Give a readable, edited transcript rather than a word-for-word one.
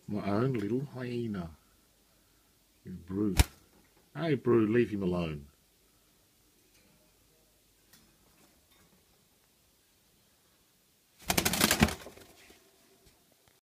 My own little hyena. Brew. Hey, Brew, leave him alone.